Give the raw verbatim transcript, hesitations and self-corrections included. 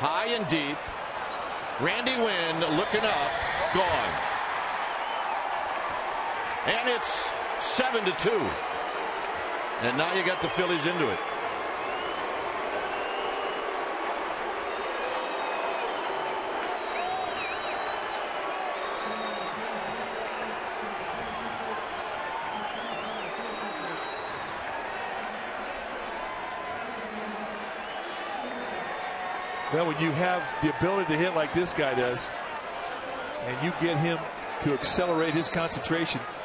high and deep. Randy Wynn looking up, gone. And it's seven to two. And now you got the Phillies into it. Well, when you have the ability to hit like this guy does, and you get him to accelerate his concentration,